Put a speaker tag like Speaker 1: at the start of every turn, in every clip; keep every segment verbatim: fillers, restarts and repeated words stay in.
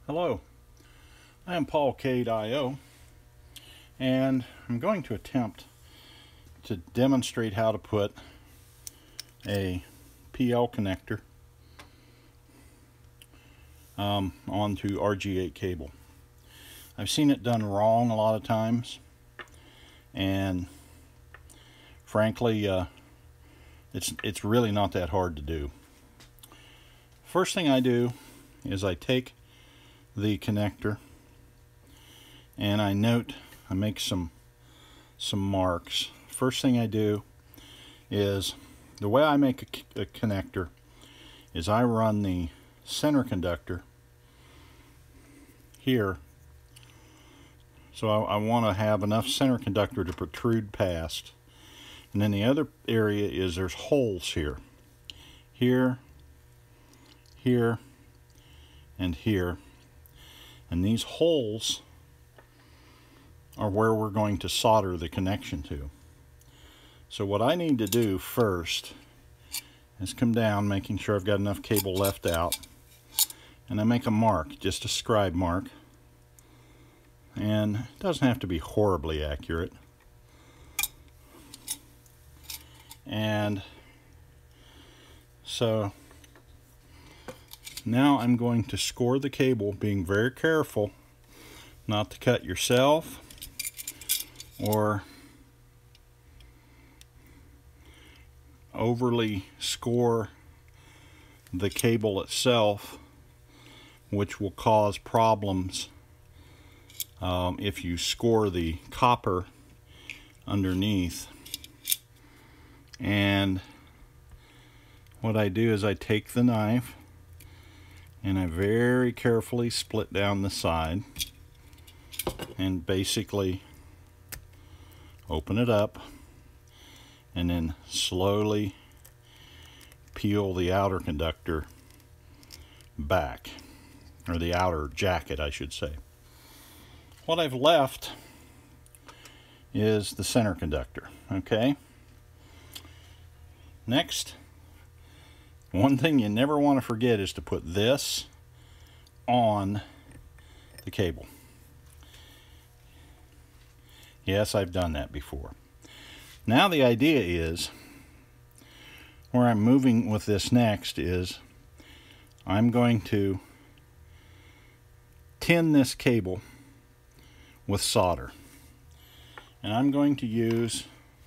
Speaker 1: Hello, I am Paul Cade I O, and I'm going to attempt to demonstrate how to put a P L connector um, onto R G eight cable. I've seen it done wrong a lot of times, and frankly uh, it's it's really not that hard to do. First thing I do is I take the connector and I note, I make some some marks. First thing I do is, the way I make a, a connector is I run the center conductor here. So I, I want to have enough center conductor to protrude past. And then the other area is there's holes here. Here, here, and here. And these holes are where we're going to solder the connection to. So what I need to do first is come down, making sure I've got enough cable left out. And I make a mark, just a scribe mark. And it doesn't have to be horribly accurate. And so now I'm going to score the cable, being very careful not to cut yourself or overly score the cable itself, which will cause problems um, if you score the copper underneath. And what I do is I take the knife and I very carefully split down the side and basically open it up and then slowly peel the outer conductor back, or the outer jacket I should say. What I've left is the center conductor. Okay, next, one thing you never want to forget is to put this on the cable. Yes, I've done that before. Now the idea is, where I'm moving with this next is, I'm going to tin this cable with solder. And I'm going to use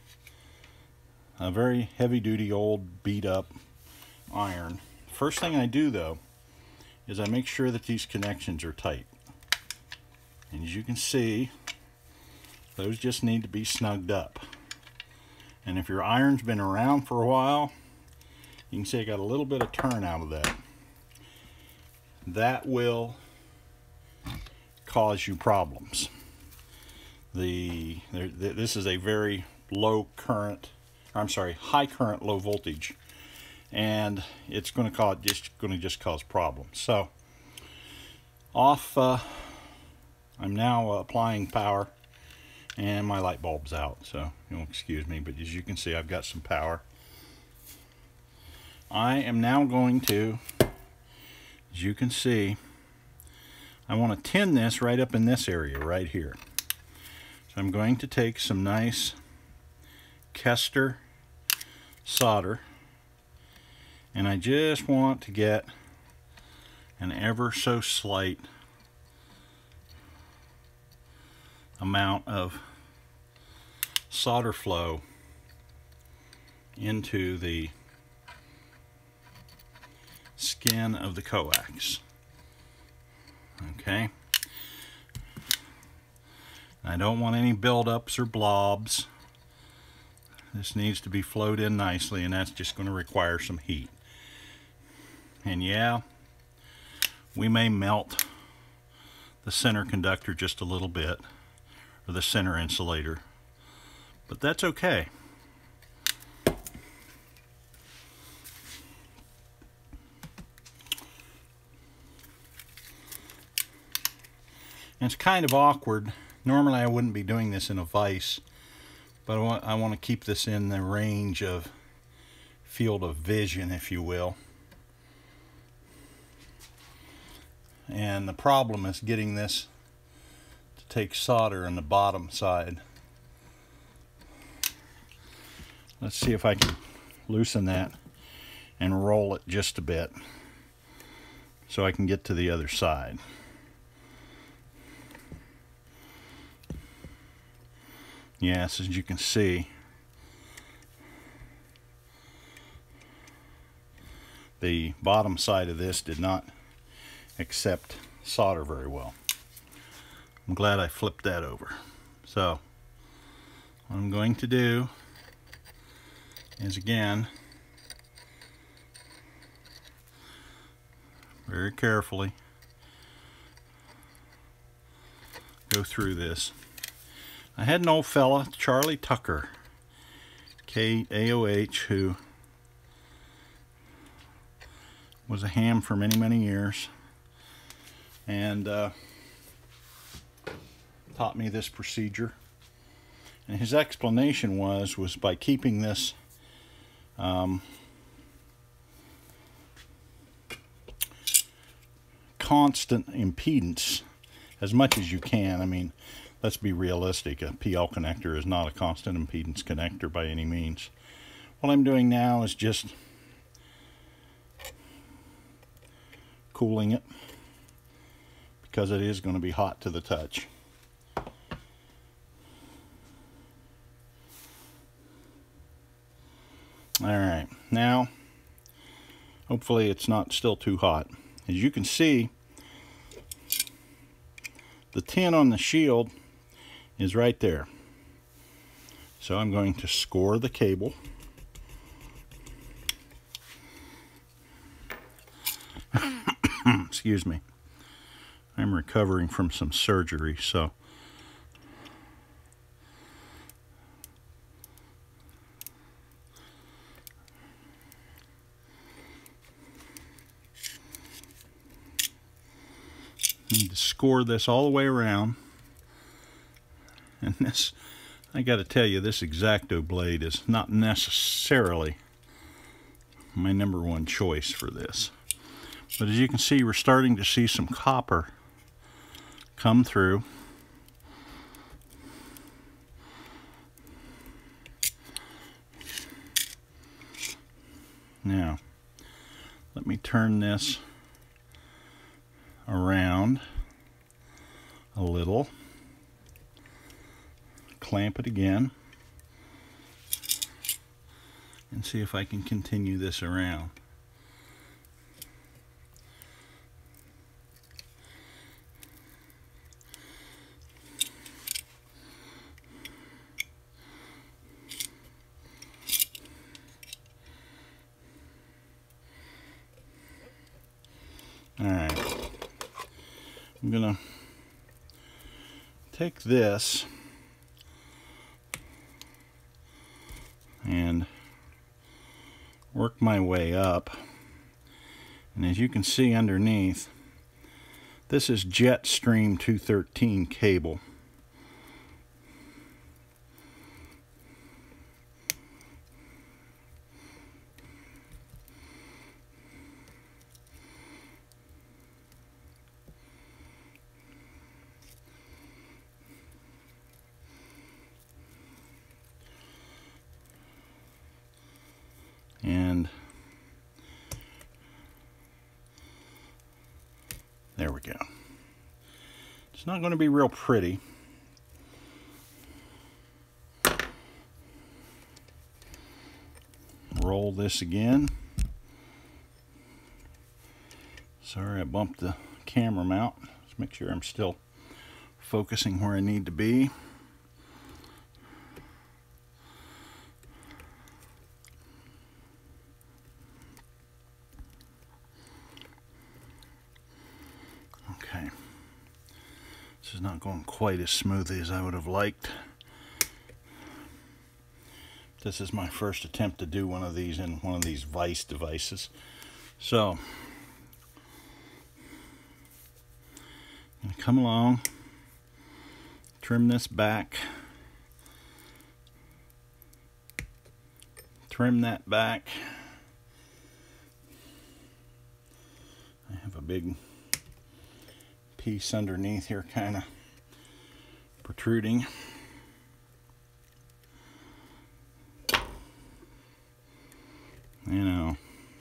Speaker 1: a very heavy-duty old beat-up iron. First thing I do though is I make sure that these connections are tight. And as you can see, those just need to be snugged up. And if your iron's been around for a while, you can see I got a little bit of turn out of that. That will cause you problems. The this is a very low current, I'm sorry, high current, low voltage, and it's going to cause just going to just cause problems. So off, uh, I'm now applying power. And my light bulb's out, so you'll excuse me, but as you can see, I've got some power. I am now going to, as you can see, I want to tin this right up in this area right here. So I'm going to take some nice Kester solder, and I just want to get an ever so slight amount of solder flow into the skin of the coax. Okay, I don't want any buildups or blobs. This needs to be flowed in nicely, and that's just going to require some heat. And yeah, we may melt the center conductor just a little bit, or the center insulator, but that's okay. And it's kind of awkward. Normally I wouldn't be doing this in a vise, but I want, I want to keep this in the range of field of vision, if you will. and the problem is getting this to take solder on the bottom side. Let's see if I can loosen that and roll it just a bit so I can get to the other side. Yes, as you can see, the bottom side of this did not accept solder very well. I'm glad I flipped that over. So what I'm going to do is, again, very carefully go through this. I had an old fella, Charlie Tucker, K A O H, who was a ham for many, many years, and uh, taught me this procedure. And his explanation was, was by keeping this um, constant impedance as much as you can. I mean, let's be realistic. A P L connector is not a constant impedance connector by any means. What I'm doing now is just cooling it, because it is going to be hot to the touch. Alright, now hopefully it's not still too hot. As you can see, the tin on the shield is right there. So I'm going to score the cable. Excuse me. I'm recovering from some surgery, so need to score this all the way around. And this, I got to tell you, this X-Acto blade is not necessarily my number one choice for this. But as you can see, we're starting to see some copper come through. Now, let me turn this around a little. Clamp it again and see if I can continue this around. Alright, I'm gonna take this and work my way up, and as you can see underneath, this is Jetstream two thirteen cable. And there we go. It's not going to be real pretty. Roll this again. Sorry, I bumped the camera mount. Let's make sure I'm still focusing where I need to be. Okay, this is not going quite as smoothly as I would have liked. This is my first attempt to do one of these in one of these vice devices. So, I'm going to come along, trim this back, trim that back. I have a big piece underneath here kind of protruding. You know,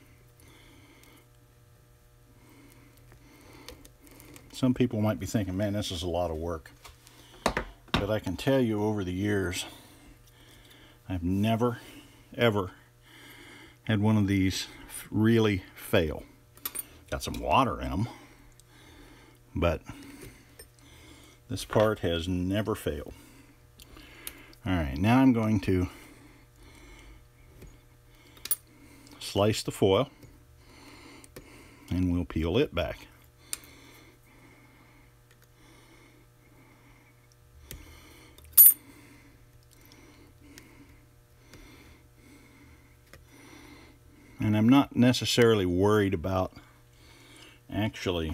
Speaker 1: some people might be thinking, man, this is a lot of work. But I can tell you over the years, I've never, ever had one of these really fail. Got some water in them, but this part has never failed. Alright, now I'm going to slice the foil and we'll peel it back. And I'm not necessarily worried about actually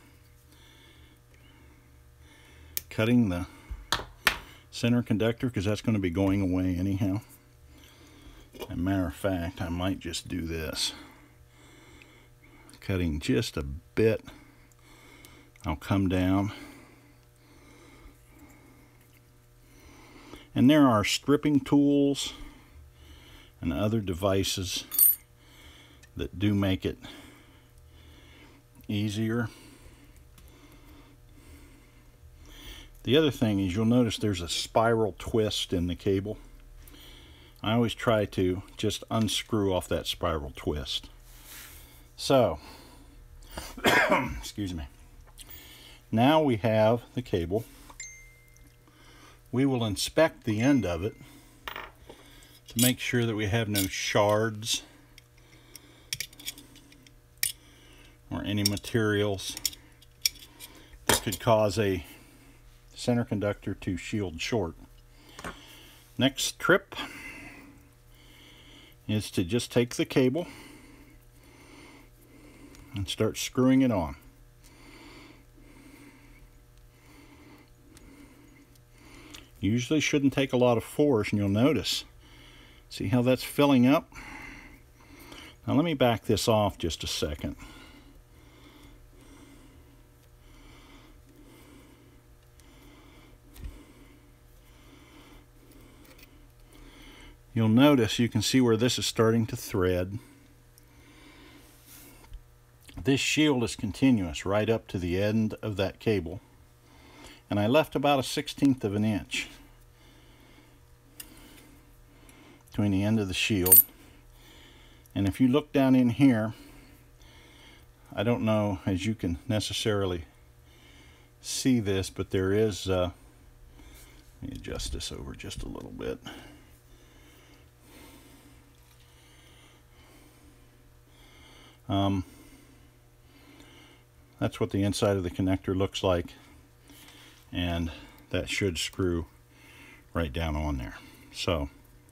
Speaker 1: cutting the center conductor, because that's going to be going away anyhow. As a matter of fact, I might just do this. Cutting just a bit. I'll come down. And there are stripping tools and other devices that do make it easier. The other thing is, you'll notice there's a spiral twist in the cable. I always try to just unscrew off that spiral twist. So, excuse me. Now we have the cable. We will inspect the end of it to make sure that we have no shards or any materials that could cause a center conductor to shield short. Next trip is to just take the cable and start screwing it on. Usually shouldn't take a lot of force, and you'll notice, see how that's filling up? Now let me back this off just a second. You'll notice, you can see where this is starting to thread. This shield is continuous right up to the end of that cable. And I left about a sixteenth of an inch between the end of the shield. And if you look down in here, I don't know as you can necessarily see this, but there is, uh, let me adjust this over just a little bit. Um, that's what the inside of the connector looks like, and that should screw right down on there. So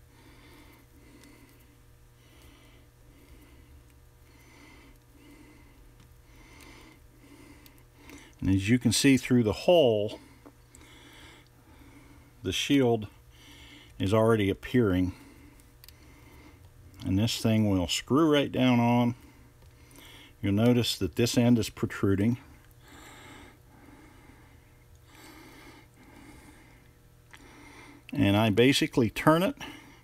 Speaker 1: and as you can see through the hole, the shield is already appearing, and this thing will screw right down on. You'll notice that this end is protruding. And I basically turn it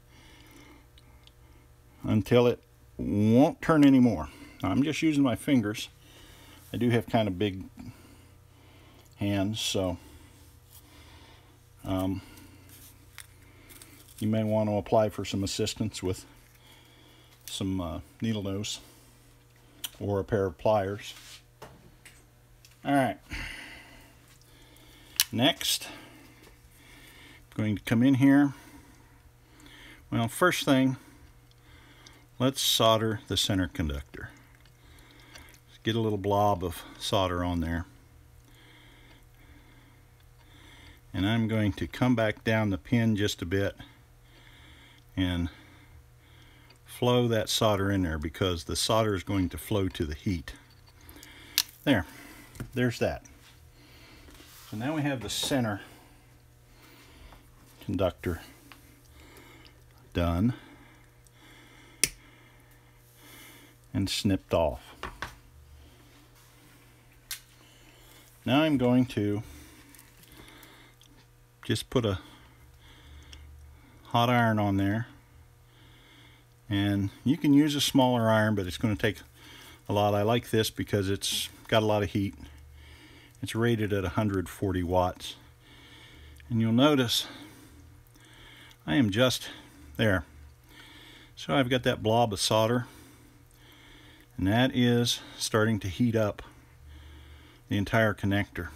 Speaker 1: until it won't turn anymore. Now, I'm just using my fingers. I do have kind of big hands, so um, you may want to apply for some assistance with some uh, needle nose or a pair of pliers. Alright, next I'm going to come in here. Well, first thing, let's solder the center conductor. Let's get a little blob of solder on there, and I'm going to come back down the pin just a bit and flow that solder in there, because the solder is going to flow to the heat. There, there's that. So now we have the center conductor done and snipped off. Now I'm going to just put a hot iron on there, and you can use a smaller iron, but it's going to take a lot. I like this because it's got a lot of heat. It's rated at one hundred forty watts, and you'll notice I am just there. So I've got that blob of solder, and that is starting to heat up the entire connector.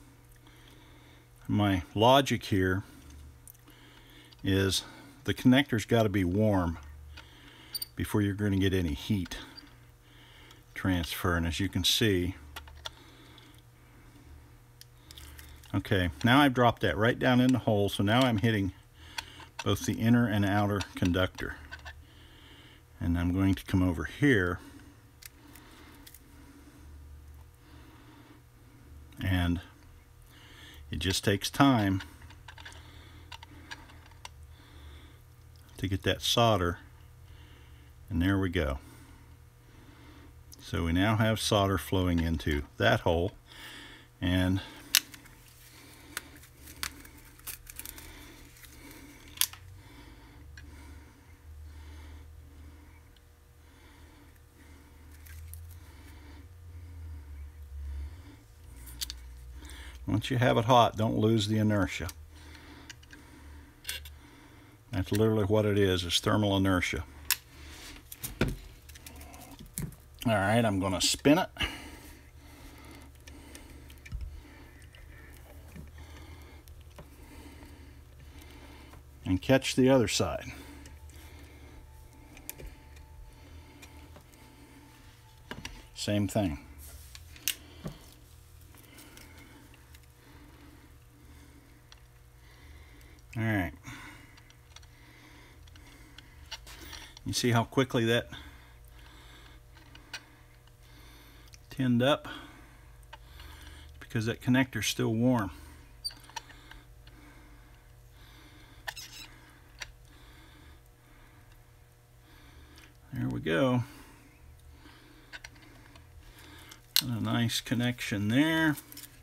Speaker 1: My logic here is the connector's got to be warm before you're going to get any heat transfer, and as you can see, okay, now I've dropped that right down in the hole, so now I'm hitting both the inner and outer conductor. And I'm going to come over here and it just takes time to get that solder, and there we go. So we now have solder flowing into that hole, and once you have it hot, don't lose the inertia. That's literally what it is, is thermal inertia. Alright, I'm going to spin it. And catch the other side. Same thing. Alright. You see how quickly that tinned up? Because that connector's still warm. There we go. And a nice connection there.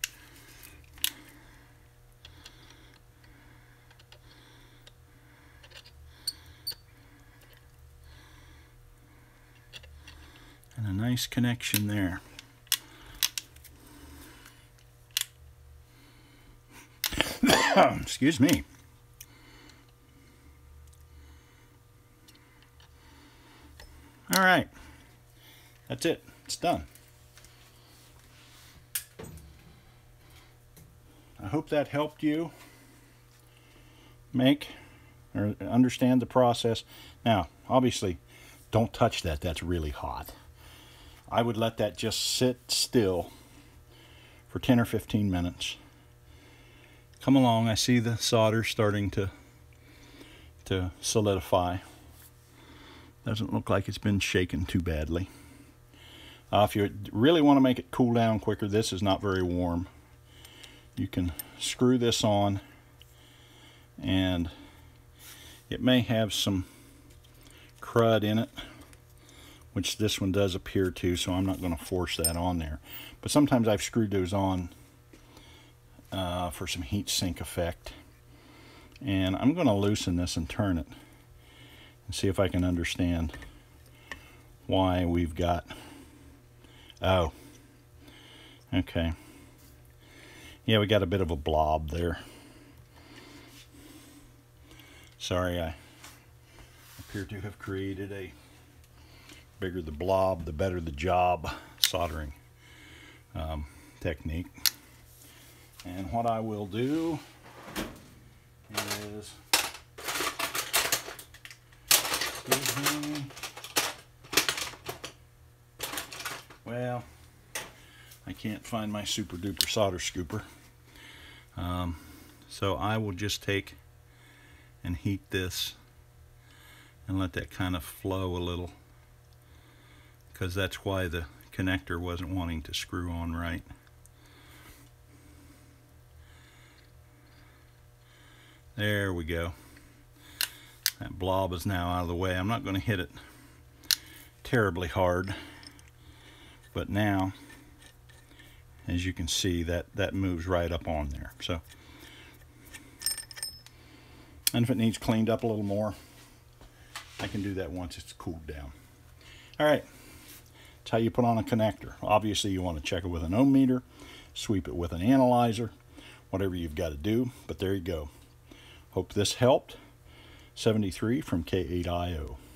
Speaker 1: And a nice connection there. Excuse me. All right, that's it. It's done. I hope that helped you make or understand the process. Now, obviously, don't touch that. That's really hot. I would let that just sit still for ten or fifteen minutes. Come along. I see the solder starting to to solidify. Doesn't look like it's been shaken too badly. Uh, if you really want to make it cool down quicker, this is not very warm. You can screw this on, and it may have some crud in it, which this one does appear to, so I'm not going to force that on there. But sometimes I've screwed those on uh, for some heat sink effect. And I'm going to loosen this and turn it and see if I can understand why we've got, oh, okay. Yeah, we got a bit of a blob there. Sorry, I appear to have created a bigger the blob, the better the job soldering um, technique. And what I will do is, excuse me, well, I can't find my super duper solder scooper. Um, so I will just take and heat this and let that kind of flow a little, because that's why the connector wasn't wanting to screw on right. There we go. That blob is now out of the way. I'm not going to hit it terribly hard, but now as you can see, that that moves right up on there. So, and if it needs cleaned up a little more, I can do that once it's cooled down. All right, that's how you put on a connector. Obviously you want to check it with an ohm meter, sweep it with an analyzer, whatever you've got to do, but there you go. Hope this helped. seventy-three from K eight I O.